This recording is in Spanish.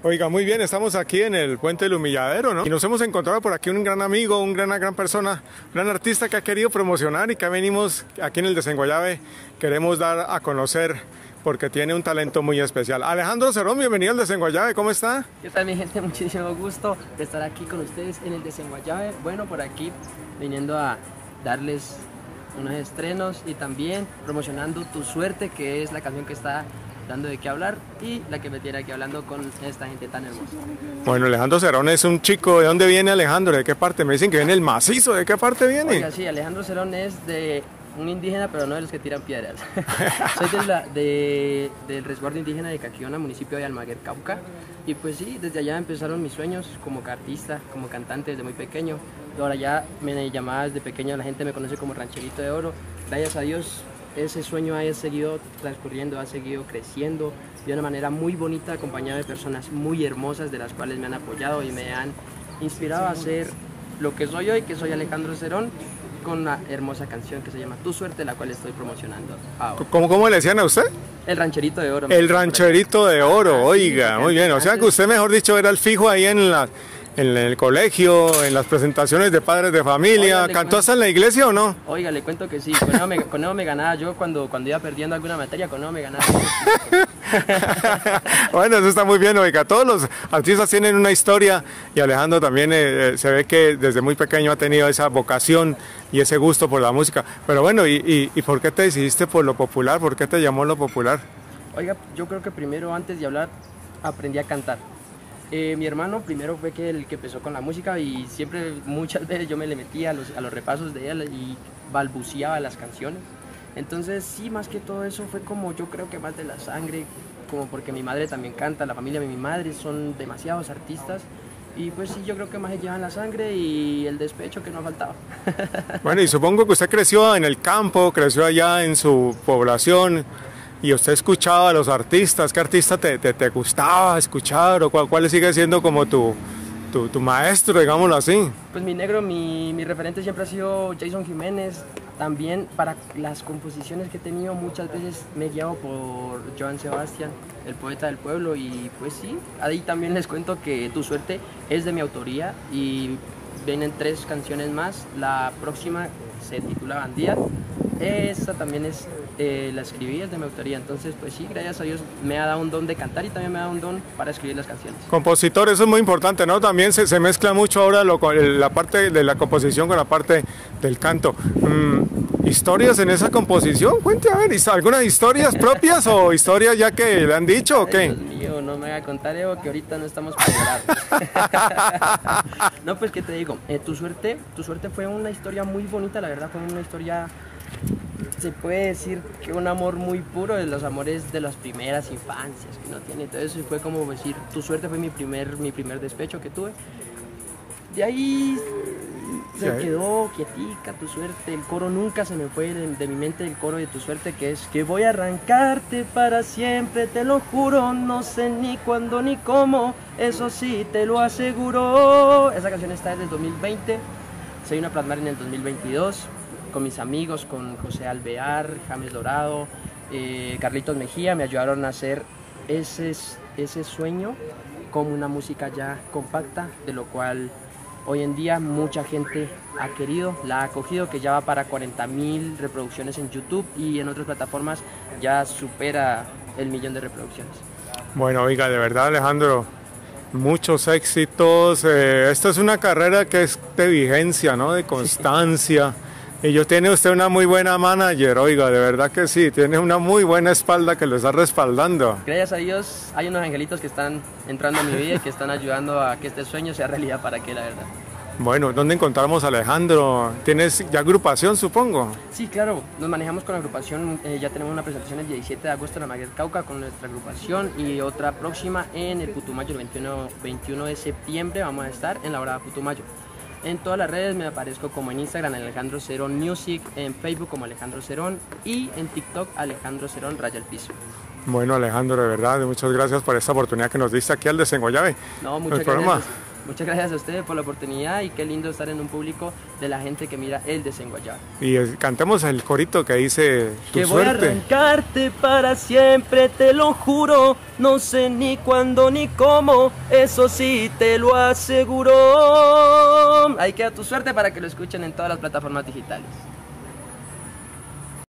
Oiga, muy bien, estamos aquí en el Puente del Humilladero, ¿no? Y nos hemos encontrado por aquí un gran amigo, una gran persona, un gran artista que ha querido promocionar y que venimos aquí en el Desenguayabe, queremos dar a conocer porque tiene un talento muy especial. Alejandro Cerón, bienvenido al Desenguayabe, ¿cómo está? ¿Qué tal, mi gente? Muchísimo gusto de estar aquí con ustedes en el Desenguayabe. Bueno, por aquí viniendo a darles unos estrenos y también promocionando Tu Suerte, que es la canción que está dando de qué hablar y la que me tiene aquí hablando con esta gente tan hermosa. Bueno, Alejandro Cerón es un chico. ¿De dónde viene Alejandro? ¿De qué parte? Me dicen que viene el macizo. ¿De qué parte viene? Oiga, sí, Alejandro Cerón es de un indígena, pero no de los que tiran piedras. Soy del resguardo indígena de Caquiona, municipio de Almaguer, Cauca. Y pues sí, desde allá empezaron mis sueños como artista, como cantante desde muy pequeño. Y ahora ya me llamaba desde pequeño, la gente me conoce como Rancherito de Oro. Gracias a Dios, ese sueño ha seguido transcurriendo, ha seguido creciendo de una manera muy bonita, acompañado de personas muy hermosas, de las cuales me han apoyado y me han inspirado a ser lo que soy hoy, que soy Alejandro Cerón, con una hermosa canción que se llama Tu Suerte, la cual estoy promocionando ahora. ¿Cómo le decían a usted? El Rancherito de Oro. El Rancherito de Oro, oiga, muy bien. O sea que usted, mejor dicho, era el fijo ahí en el colegio, en las presentaciones de padres de familia. Oiga, ¿Cantó hasta en la iglesia o no? Oiga, le cuento que sí, con eso me ganaba yo cuando iba perdiendo alguna materia, con eso me ganaba. Bueno, eso está muy bien, oiga. Todos los artistas tienen una historia y Alejandro también se ve que desde muy pequeño ha tenido esa vocación y ese gusto por la música. Pero bueno, ¿y por qué te decidiste por lo popular? ¿Por qué te llamó lo popular? Oiga, yo creo que primero, antes de hablar, aprendí a cantar. Mi hermano primero fue el que empezó con la música y siempre, muchas veces yo me le metía a los repasos de él y balbuceaba las canciones. Entonces sí, más que todo eso fue como, yo creo que más de la sangre, como porque mi madre también canta, la familia de mi madre son demasiados artistas. Y pues sí, yo creo que más se llevan la sangre y el despecho que no ha faltado. Bueno, y supongo que usted creció en el campo, creció allá en su población. Y usted escuchaba a los artistas. ¿Qué artista te gustaba escuchar? ¿O cuál sigue siendo como tu maestro, digámoslo así? Pues mi negro, mi referente siempre ha sido Jason Jiménez. También para las composiciones que he tenido muchas veces me he guiado por Joan Sebastián, el poeta del pueblo. Y pues sí, ahí también les cuento que Tu Suerte es de mi autoría y vienen 3 canciones más. La próxima se titula Bandía. Esta también la escribí, es de mi autoría, entonces pues sí, gracias a Dios me ha dado un don de cantar y también me ha dado un don para escribir las canciones. Compositor, eso es muy importante, ¿no? También se mezcla mucho ahora la parte de la composición con la parte del canto. ¿Historias en esa composición? Cuente, a ver, ¿algunas historias propias o historias ya que le han dicho o qué? Ay, Dios mío, no me haga contar, Evo, que ahorita no estamos para llorar. No, pues, ¿qué te digo? Tu Suerte fue una historia muy bonita, la verdad, fue una historia... Se puede decir que un amor muy puro, de los amores de las primeras infancias que uno tiene. Entonces fue como decir, Tu Suerte fue mi primer despecho que tuve. De ahí se quedó quietica Tu Suerte. El coro nunca se me fue de mi mente, el coro de Tu Suerte, que es que voy a arrancarte para siempre, te lo juro, no sé ni cuándo ni cómo, eso sí te lo aseguro. Esa canción está desde el 2020, se vino a plasmar en el 2022. Con mis amigos, con José Alvear, James Dorado, Carlitos Mejía, me ayudaron a hacer ese sueño como una música ya compacta, de lo cual hoy en día mucha gente ha querido, la ha acogido, que ya va para 40.000 reproducciones en YouTube y en otras plataformas ya supera el 1.000.000 de reproducciones. Bueno, oiga, de verdad, Alejandro, muchos éxitos. Esta es una carrera que es de vigencia, ¿no? De constancia. Y tiene usted una muy buena manager, oiga, de verdad que sí, tiene una muy buena espalda que lo está respaldando. Gracias a Dios hay unos angelitos que están entrando a mi vida y que están ayudando a que este sueño sea realidad para que, la verdad. Bueno, ¿dónde encontramos a Alejandro? ¿Tienes ya agrupación, supongo? Sí, claro, nos manejamos con la agrupación, ya tenemos una presentación el 17 de agosto en Almaguer, Cauca con nuestra agrupación y otra próxima en el Putumayo, el 21 de septiembre vamos a estar en la hora de Putumayo. En todas las redes me aparezco como en Instagram Alejandro Cerón Music, en Facebook como Alejandro Cerón y en TikTok Alejandro Cerón Raya el Piso. Bueno, Alejandro, de verdad, muchas gracias por esta oportunidad que nos diste aquí al Desenguayabe. No, muchas gracias. Muchas gracias a ustedes por la oportunidad y qué lindo estar en un público de la gente que mira el Desenguayado. Y cantemos el corito que dice tu que suerte. Voy a arrancarte para siempre, te lo juro. No sé ni cuándo ni cómo, eso sí te lo aseguro. Ahí queda tu suerte para que lo escuchen en todas las plataformas digitales.